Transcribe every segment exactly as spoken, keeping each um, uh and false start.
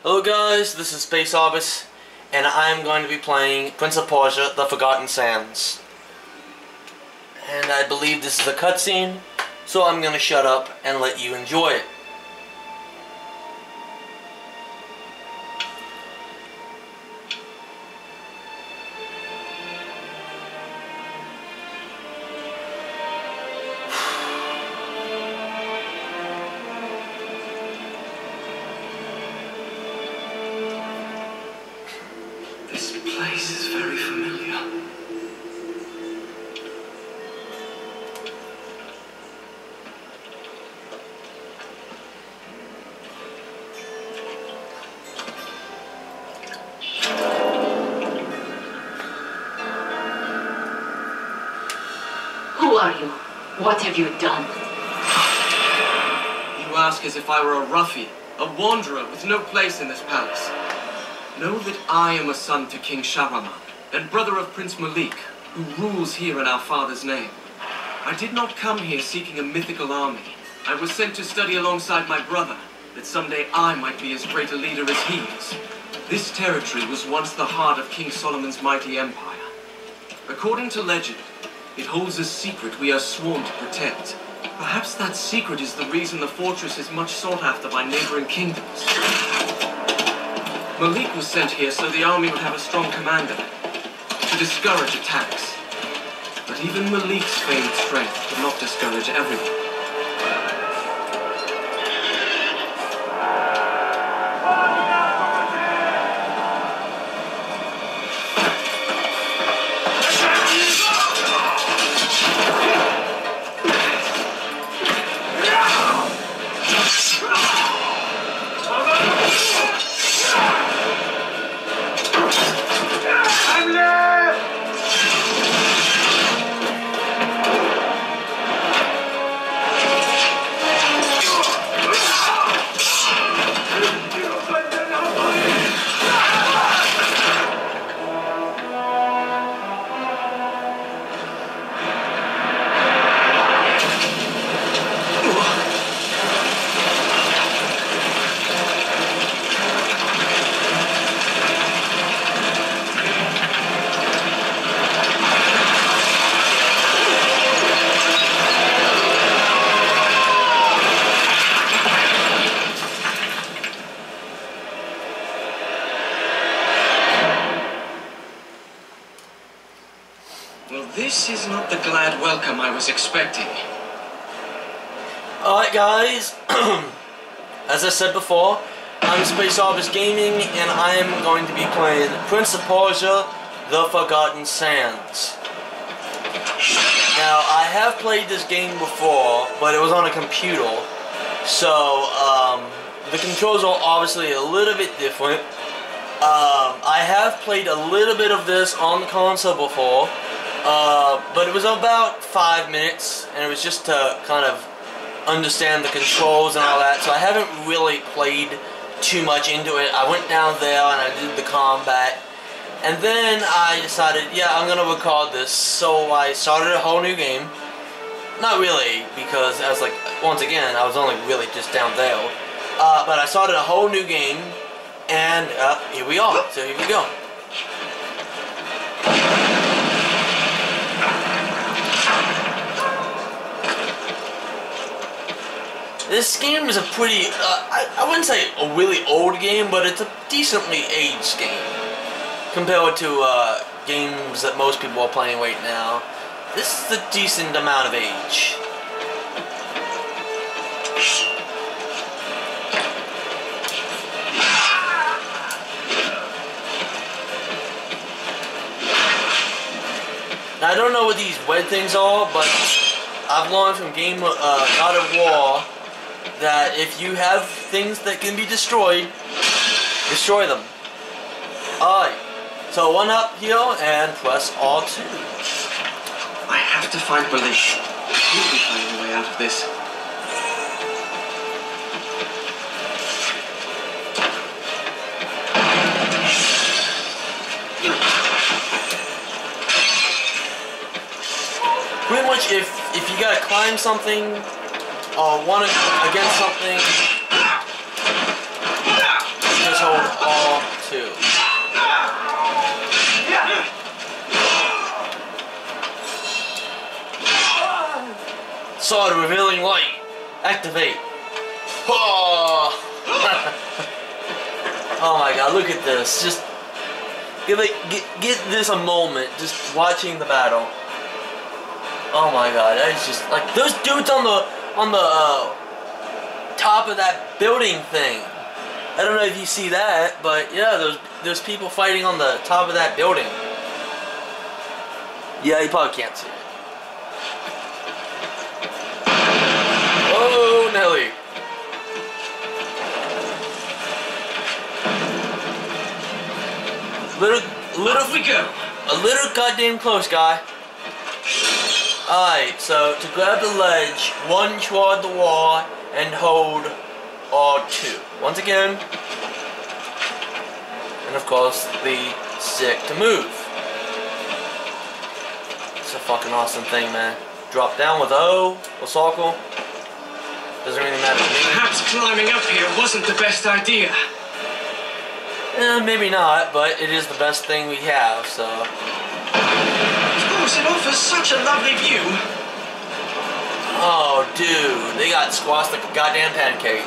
Hello guys, this is Space Orbis, and I'm going to be playing Prince of Persia, The Forgotten Sands. And I believe this is a cutscene, so I'm going to shut up and let you enjoy it. This place is very familiar. Who are you? What have you done? You ask as if I were a ruffian, a wanderer with no place in this palace. Know that I am a son to King Shahraman, and brother of Prince Malik, who rules here in our father's name. I did not come here seeking a mythical army. I was sent to study alongside my brother, that someday I might be as great a leader as he is. This territory was once the heart of King Solomon's mighty empire. According to legend, it holds a secret we are sworn to protect. Perhaps that secret is the reason the fortress is much sought after by neighboring kingdoms. Malik was sent here so the army would have a strong commander, to discourage attacks. But even Malik's famed strength could not discourage everyone. Well, this is not the glad welcome I was expecting. Alright guys, as I said before, I'm Space Orbis Gaming, and I am going to be playing Prince of Persia, The Forgotten Sands. Now, I have played this game before, but it was on a computer, so um, the controls are obviously a little bit different. Um, I have played a little bit of this on the console before, uh, but it was about five minutes, and it was just to kind of understand the controls and all that, so I haven't really played too much into it. I went down there and I did the combat, and then I decided, yeah, I'm gonna record this, so I started a whole new game. Not really, because I was like, once again, I was only really just down there, uh, but I started a whole new game, and uh, here we are, so here we go. This game is a pretty, uh, I, I wouldn't say a really old game, but it's a decently aged game compared to uh, games that most people are playing right now. This is a decent amount of age. Now, I don't know what these red things are, but I've learned from game uh, God of War that if you have things that can be destroyed, destroy them. Alright, so one up here and press R two. I have to find Malik. He'll be finding a way out of this. Pretty much, if if you gotta climb something or want to against something, just hold Sword revealing light. Activate. Oh. Oh my god, look at this. Just give it get, get this a moment just watching the battle. Oh my god, that is just like those dudes on the on the uh, top of that building thing. I don't know if you see that, but yeah, there's there's people fighting on the top of that building. Yeah, you probably can't see it. Oh, Nelly. Little, little, Off we go. A little goddamn close, guy. Alright, so to grab the ledge, one toward the wall and hold R two. Once again. And of course, the stick to move. It's a fucking awesome thing, man. Drop down with O or circle. Doesn't really matter to me. Perhaps climbing up here wasn't the best idea. Eh, maybe not, but it is the best thing we have, so. Of course, it offers such a lovely view. Oh, dude, they got squashed like a goddamn pancake.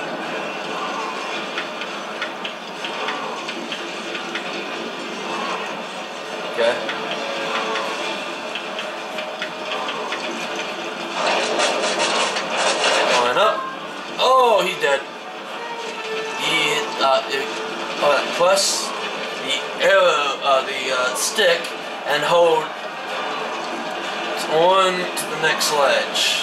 Okay. Going up. Oh, he's dead. He, uh, it, uh, press the arrow, uh, the uh, stick, and hold on to the next ledge.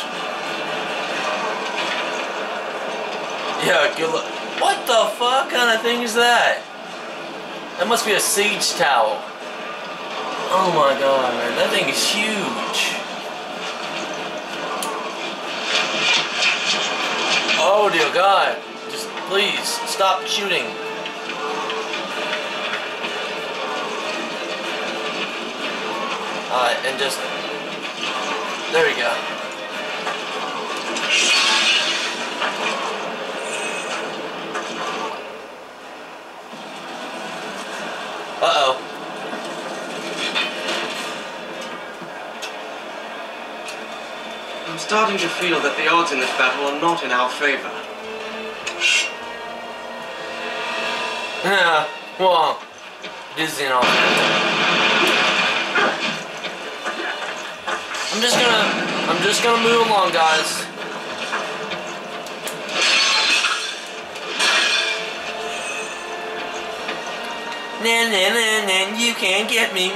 Yeah, good luck. What the fuck kind of thing is that? That must be a siege tower. Oh my god, man, that thing is huge. Oh dear god. Just please stop shooting. Alright, and just there we go. Uh-oh. I'm starting to feel that the odds in this battle are not in our favor. Yeah, well, this is all. I'm just gonna, I'm just gonna move along, guys. Nah, nah, nah, nah, you can't get me.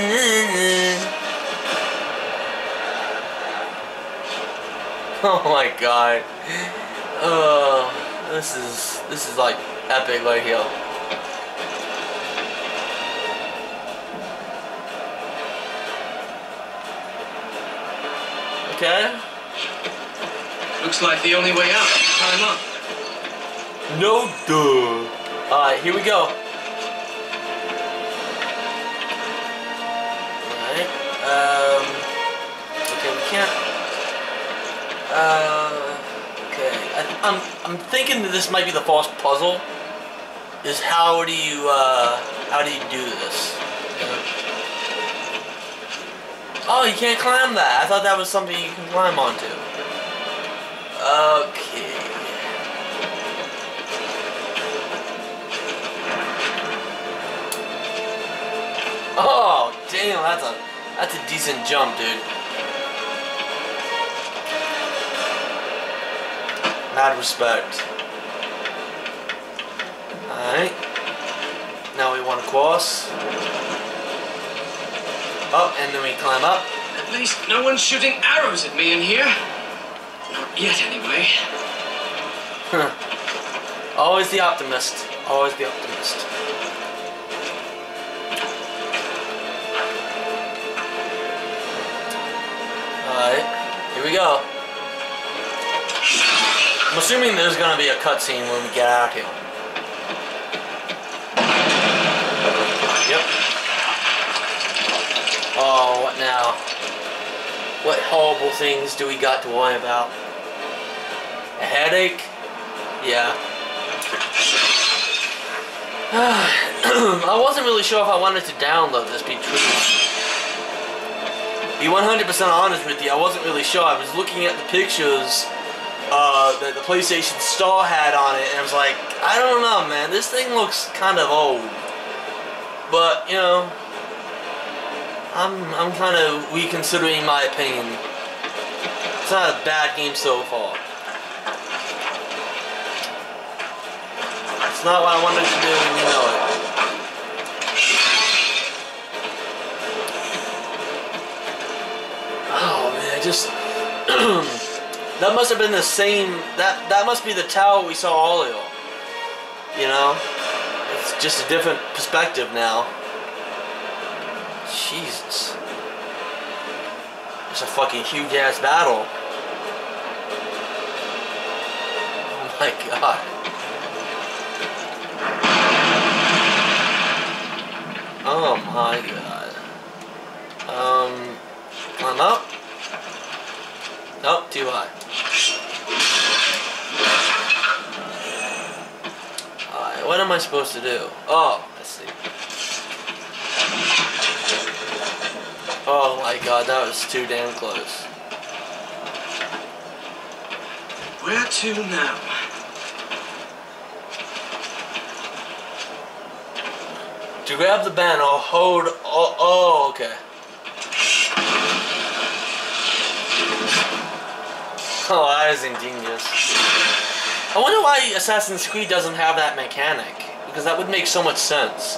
Oh my god. Oh, this is, this is like epic right here. Okay. Looks like the only way out is to climb up. No duh. Alright, here we go. Alright. Um Okay, we can't uh okay. I, I'm I'm thinking that this might be the false puzzle. Is how do you uh how do you do this? Oh, you can't climb that. I thought that was something you can climb onto. Okay. Oh, damn, that's a that's a decent jump, dude. Mad respect. Alright. Now we want to cross. Up, and then we climb up. At least no one's shooting arrows at me in here. Not yet, anyway. Huh. Always the optimist. Always the optimist. Alright, here we go. I'm assuming there's gonna be a cutscene when we get out here. Yep. Oh, what now? What horrible things do we got to worry about? A headache? Yeah. I wasn't really sure if I wanted to download this, be true. be one hundred percent honest with you, I wasn't really sure. I was looking at the pictures uh, that the PlayStation Store had on it, and I was like, I don't know, man. This thing looks kind of old. But, you know, I'm, I'm kind of reconsidering my opinion. It's not a bad game so far. It's not what I wanted to do, and you know it. Oh man, I just that must have been the same. That that must be the tower we saw earlier. You know, it's just a different perspective now. Jesus, it's a fucking huge ass battle. Oh my god. Oh my god. Um, climb up. Nope, too high. Alright, what am I supposed to do? Oh, I see. Oh my god, that was too damn close. Where to now? To grab the banner, hold. Oh, oh, okay. Oh, that is ingenious. I wonder why Assassin's Creed doesn't have that mechanic, because that would make so much sense.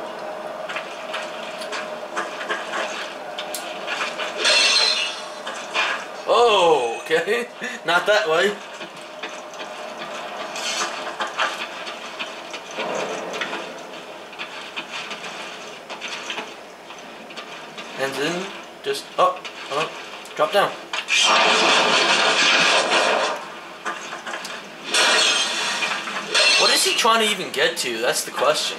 Oh, okay. Not that way. And then just up, up, drop down. What is he trying to even get to? That's the question.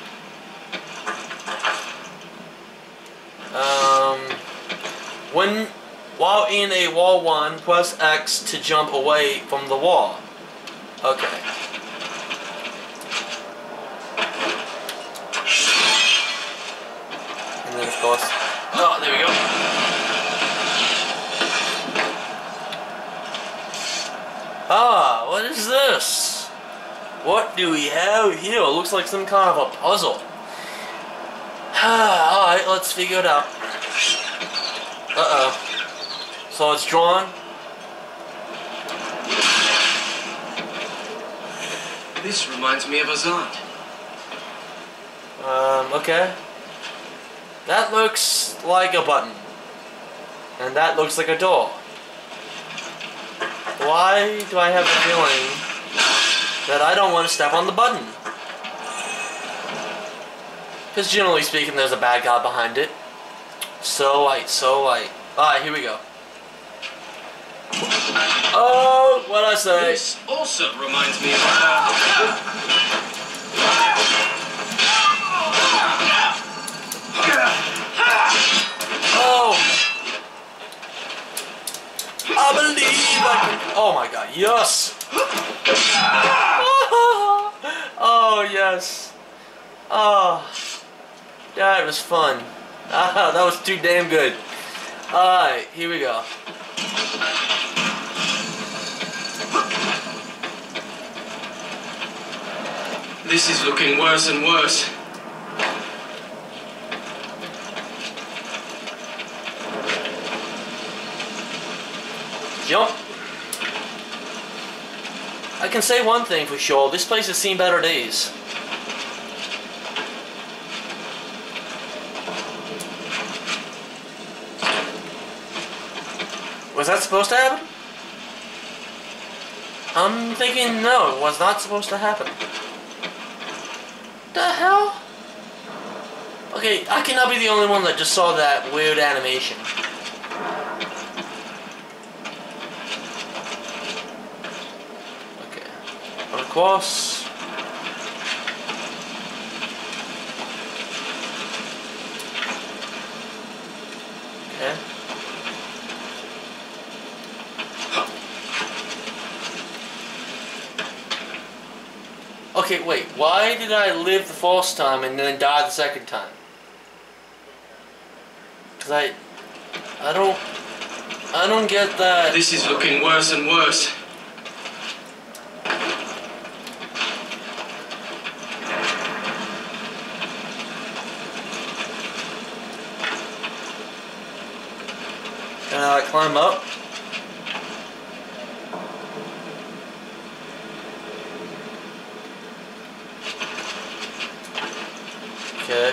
Um, when while in a wall one, press X to jump away from the wall. Okay. And then of course. Oh, there we go. Ah, what is this? What do we have here? It looks like some kind of a puzzle. Alright, let's figure it out. Uh-oh. So it's drawn. This reminds me of Azad. Um, okay. That looks like a button. And that looks like a door. Why do I have the feeling that I don't want to step on the button? Because generally speaking, there's a bad guy behind it. So light, so light. Alright, here we go. Oh, what'd I say? This also reminds me of Azad. Oh! I believe I can. Oh my god, yes! Oh, yes. Oh, that was fun. Ah, that was too damn good. Alright, here we go. This is looking worse and worse. Jump. I can say one thing for sure, this place has seen better days. Was that supposed to happen? I'm thinking no, it was not supposed to happen. The hell? Okay, I cannot be the only one that just saw that weird animation. Of course. Okay. Okay, wait. Why did I live the first time and then die the second time? Because I... I don't... I don't get that. This is looking worse and worse. Can I climb up? Okay.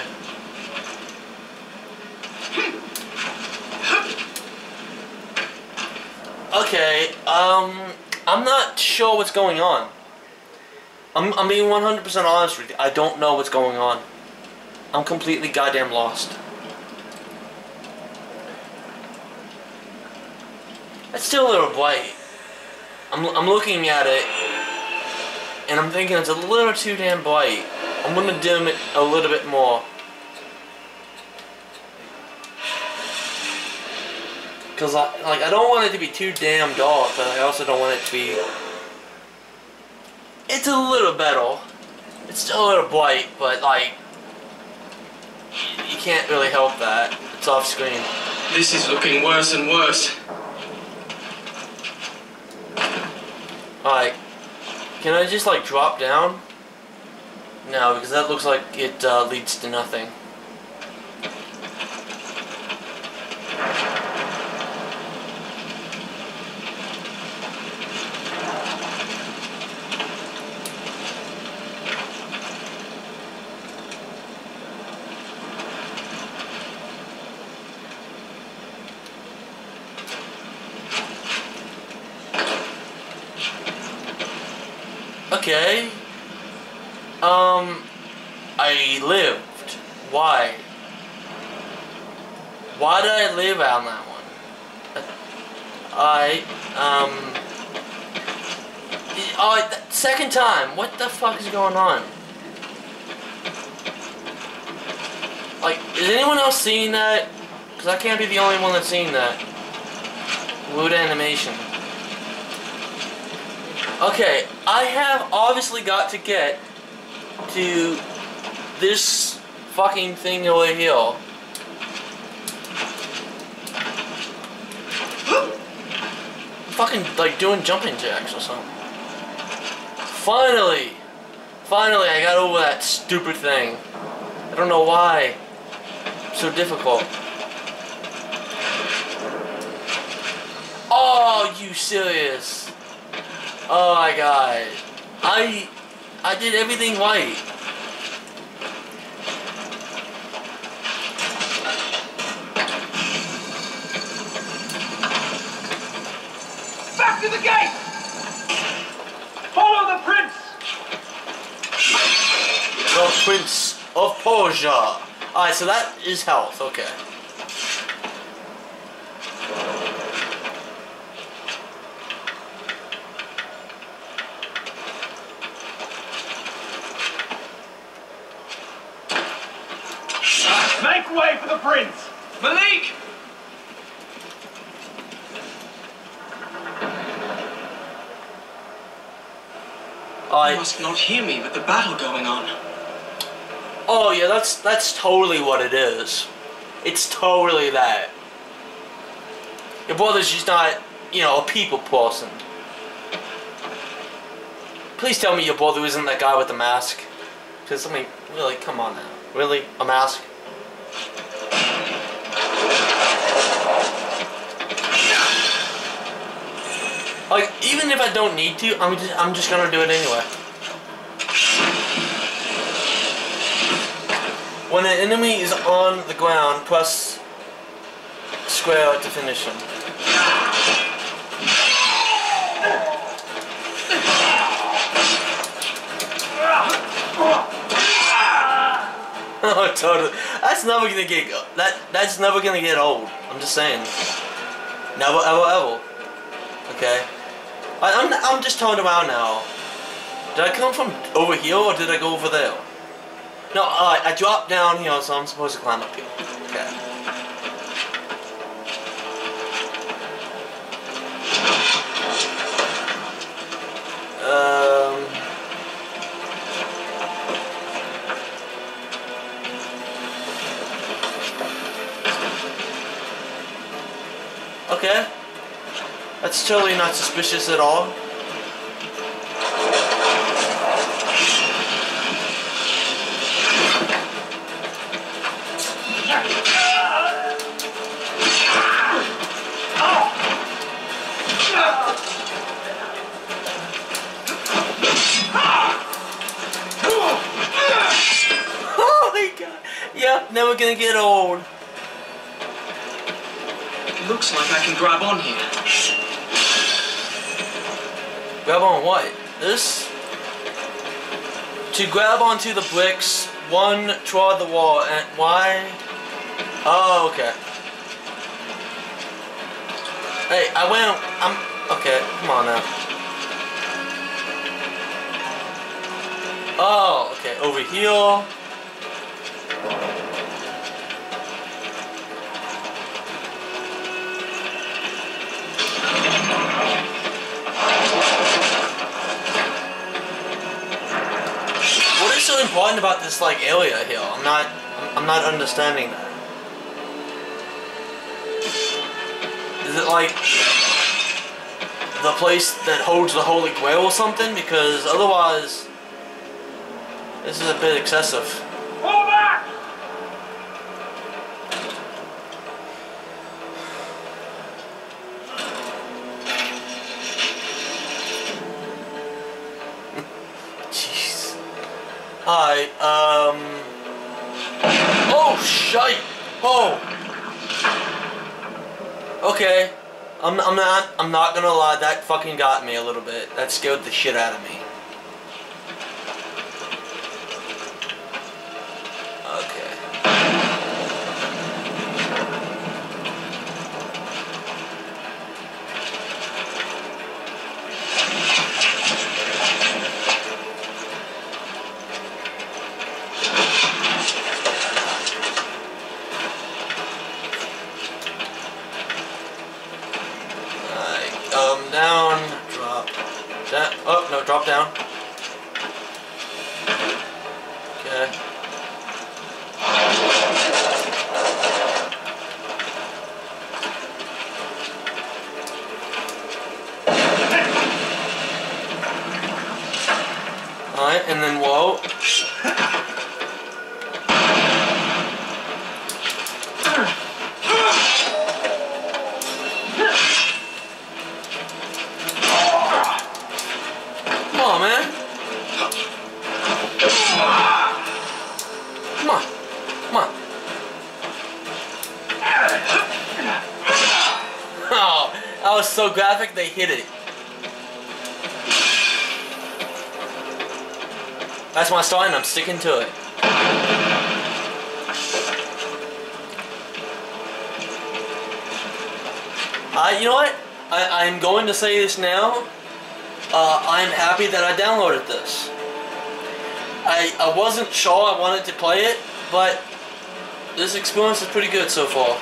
Okay, um, I'm not sure what's going on. I'm, I'm being one hundred percent honest with you. I don't know what's going on. I'm completely goddamn lost. It's still a little bright. I'm, I'm looking at it, and I'm thinking it's a little too damn bright. I'm gonna dim it a little bit more. Cause I, like, I don't want it to be too damn dark, but I also don't want it to be... It's a little better. It's still a little bright, but like... You can't really help that. It's off screen. This is looking worse and worse. Alright. Can I just like drop down? No, because that looks like it uh, leads to nothing. Okay. Um, I lived. Why? Why did I live on that one? I, um... Oh, th second time. What the fuck is going on? Like, is anyone else seeing that? Because I can't be the only one that's seeing that. Weird animation. Okay, I have obviously got to get to this fucking thing over here. Fucking like doing jumping jacks or something. Finally! Finally I got over that stupid thing. I don't know why. It's so difficult. Oh, you serious? Oh my god. I I did everything right. Back to the gate! Follow the prince! The Prince of Persia. Alright, so that is health, okay. Make way for the prince! Malik! I You must not hear me with the battle going on. Oh yeah, that's that's totally what it is. It's totally that. Your brother's just not, you know, a people person. Please tell me your brother isn't that guy with the mask. Because, I mean, really, come on now. Really? A mask? Like, even if I don't need to, I'm just, I'm just gonna do it anyway. When an enemy is on the ground, press square to finish him. Oh, totally. That's never gonna get that. That's never gonna get old. I'm just saying. Never, ever, ever. Okay. I, I'm. I'm just turning around now. Did I come from over here or did I go over there? No. Uh, I dropped down here, so I'm supposed to climb up here. Okay. Um. Okay. That's totally not suspicious at all. Oh my god. Yep, never gonna get old. Looks like I can grab on here. Grab on what? This? To grab onto the bricks, one, toward the wall, and why? Oh, okay. Hey, I went, I'm, okay, come on now. Oh, okay, over here. What is so important about this like area here? I'm not, I'm, I'm not understanding that. Is it like the place that holds the Holy Grail or something? Because otherwise, this is a bit excessive. Fall back! Jeez. Hi, um... Oh, shite! Oh! Okay. I'm, I'm not, I'm not gonna lie, that fucking got me a little bit. That scared the shit out of me. Okay. Um, down, drop, down, oh, no, drop down. Okay. Alright, and then whoa. Come on, man. Come on. Come on. Oh, that was so graphic they hit it. That's my style and I'm sticking to it. Uh, you know what? I, I'm going to say this now. Uh, I'm happy that I downloaded this. I, I wasn't sure I wanted to play it, but this experience is pretty good so far.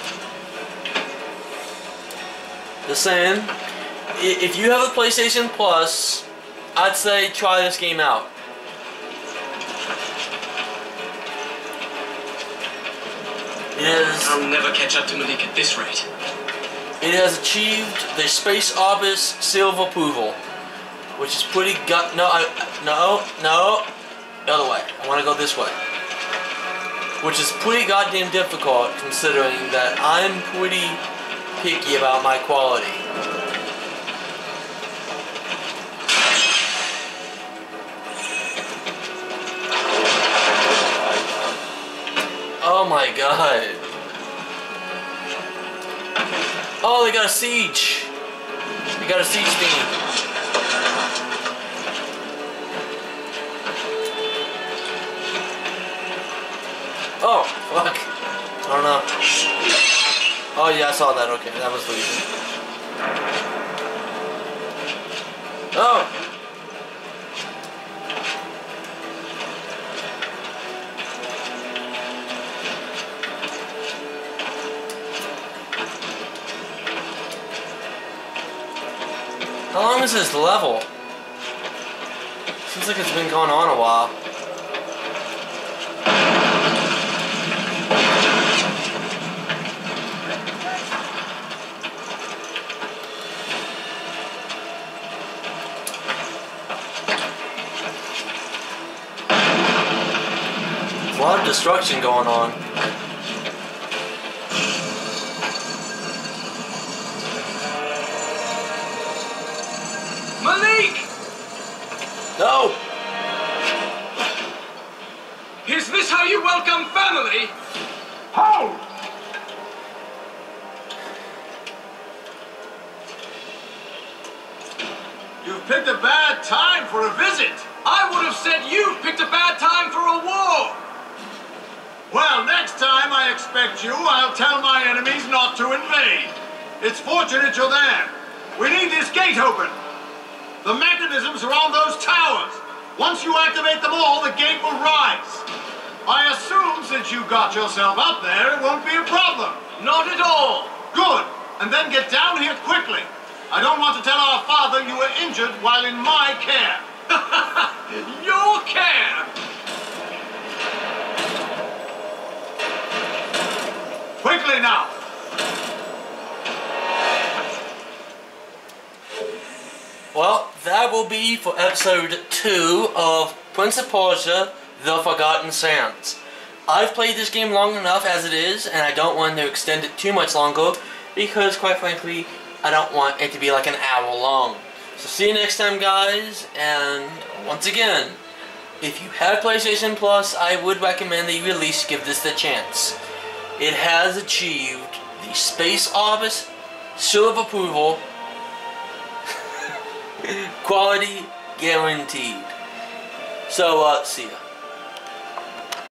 Just saying, if you have a PlayStation Plus, I'd say try this game out. It is, I'll never catch up to Malik at this rate. It has achieved the Space Opus seal of approval, which is pretty gut. No, I no no the other way. I want to go this way, which is pretty goddamn difficult considering that I'm pretty picky about my quality. Oh my god. Oh, they got a siege. They got a siege thingy. Oh, fuck. I don't know. Oh yeah, I saw that. Okay, that was the reason. Oh! How long is this level? Seems like it's been going on a while. a lot of destruction going on. Malik! No! Is this how you welcome family? Hold! You've picked a bad time for a visit. I would have said you picked a bad time for a war. Well, next time I expect you, I'll tell my enemies not to invade. It's fortunate you're there. We need this gate open. The mechanisms are on those towers. Once you activate them all, the gate will rise. I assume since you got yourself up there, it won't be a problem. Not at all. Good. And then get down here quickly. I don't want to tell our father you were injured while in my care. Your care. Quickly now. Well, that will be for episode two of Prince of Persia, The Forgotten Sands. I've played this game long enough as it is, and I don't want to extend it too much longer, because quite frankly, I don't want it to be like an hour long. So see you next time, guys, and once again, if you have PlayStation Plus, I would recommend that you at least give this a chance. It has achieved the Space Office seal of approval. Quality guaranteed. So, uh, see ya.